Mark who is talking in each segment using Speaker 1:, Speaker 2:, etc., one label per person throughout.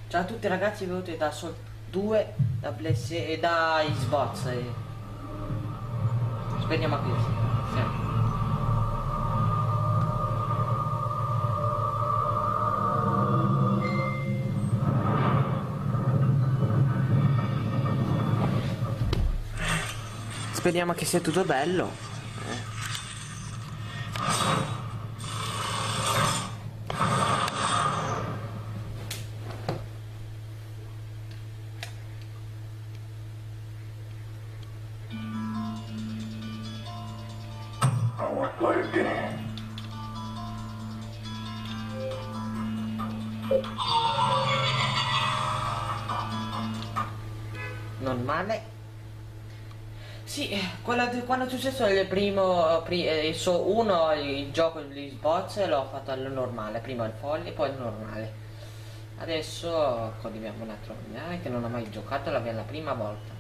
Speaker 1: Ciao a tutti ragazzi, venuti da Sol 2, da Bless e da Xbox. Speriamo qui. Sì. Speriamo che sia tutto bello. Normale. Sì, quando è successo il primo, il gioco di Xbox l'ho fatto al normale, prima il folle e poi il normale. Adesso condividiamo un altro che non ho mai giocato, la prima volta.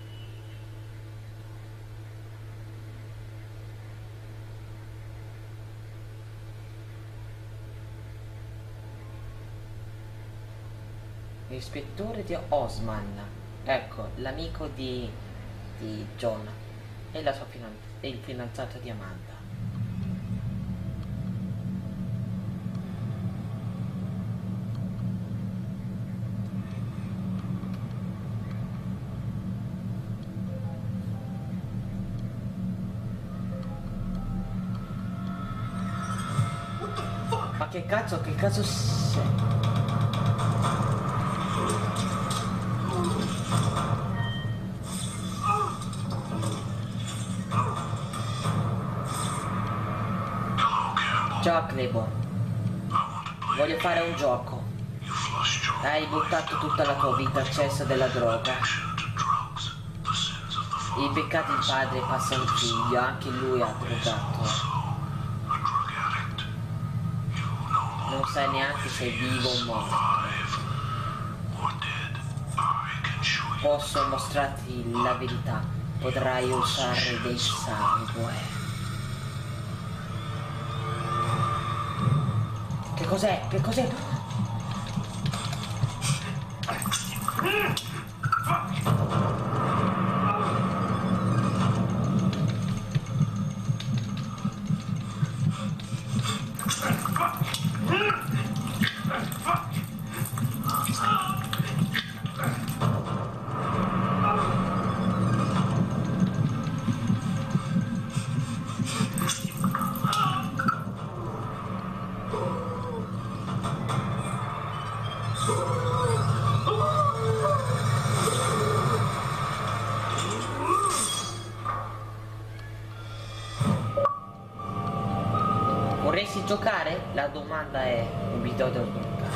Speaker 1: L'ispettore di Osman, ecco, l'amico di John e la sua e il fidanzato di Amanda. Ma che cazzo sei? Ciao Claiborne, voglio fare un gioco. Hai buttato tutta la tua vita al cesso della droga. I peccati del padre passano al figlio, anche lui ha drogato. Non sai neanche se è vivo o morto. Posso mostrarti la verità, potrai usare del sangue. Che cos'è? Che cos'è? Vorresti giocare? La domanda è un video da giocare.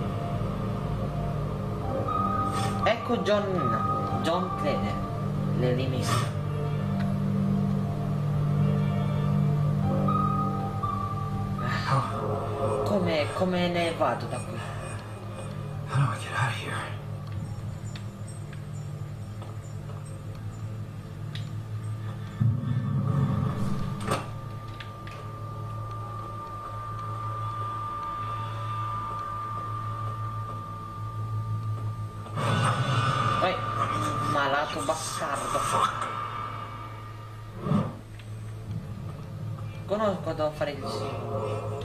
Speaker 1: Ecco John Cleaner, l'elimista. Come ne vado da qui?
Speaker 2: How do I get out of here?
Speaker 1: Malato bastardo. Conosco devo fare così.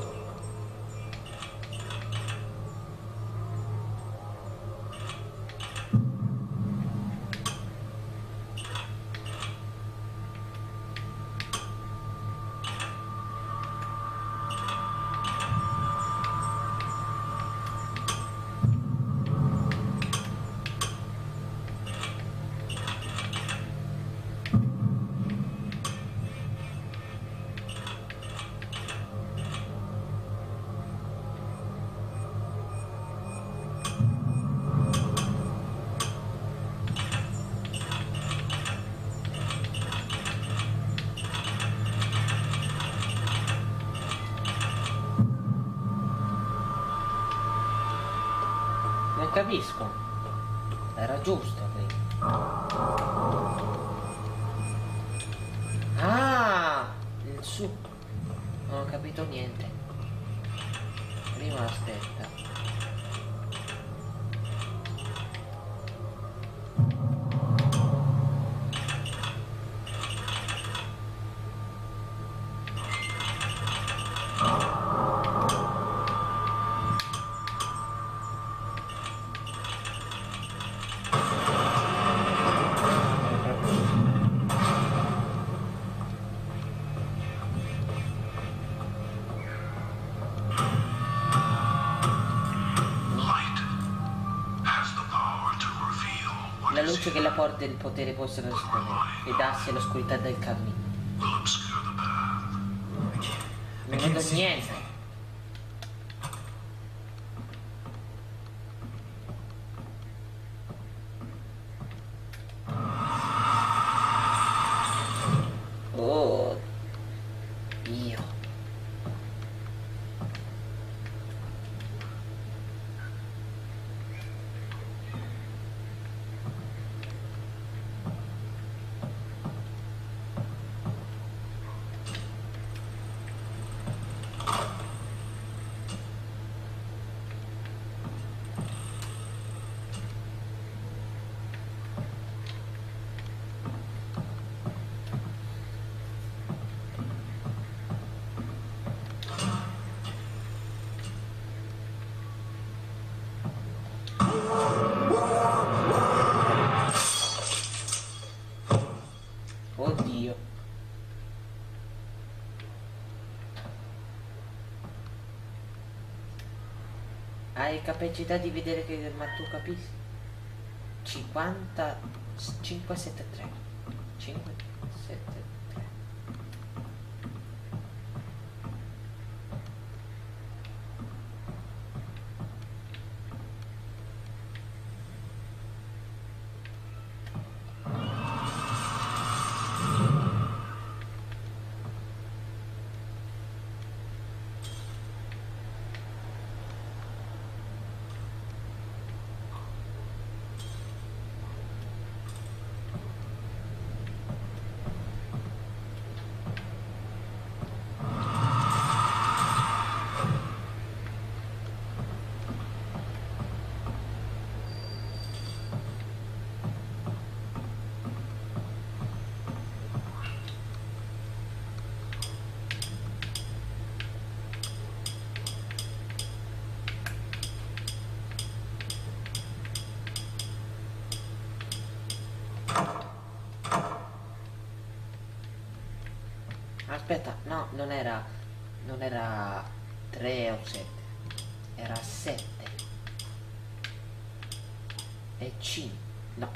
Speaker 1: Non capisco. Era giusto, quindi. Ah! Il su. Non ho capito niente. Prima aspetta. dice che le porte del potere possono rispondere. Fidarsi all'oscurità del cammino.
Speaker 2: I
Speaker 1: Non
Speaker 2: can't
Speaker 1: vedo
Speaker 2: see
Speaker 1: niente.
Speaker 2: anything.
Speaker 1: Oh, Dio. Oddio. Hai capacità di vedere che ma tu capisci? 50 573 573. Aspetta, no, non era 3 o 7, era 7 e 5, no,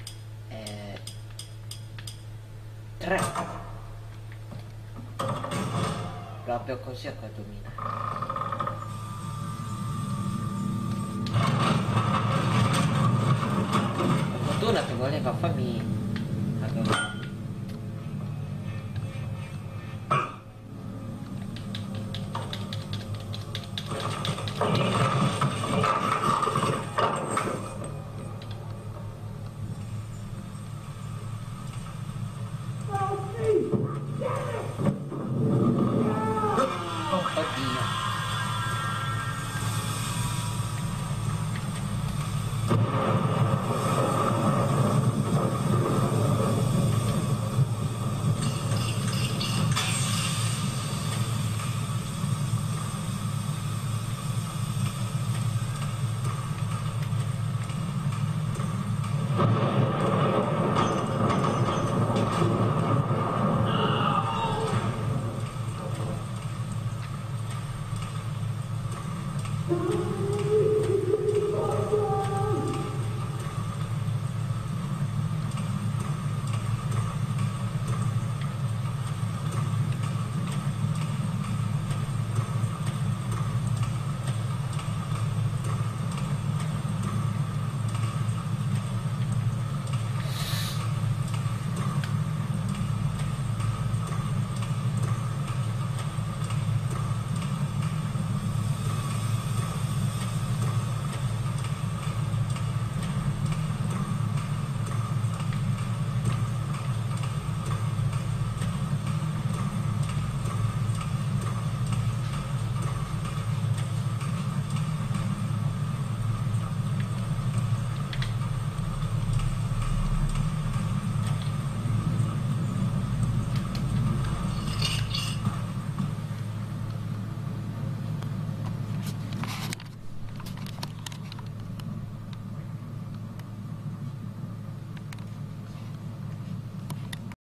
Speaker 1: 3. Proprio così a domina. Per fortuna che voleva farmi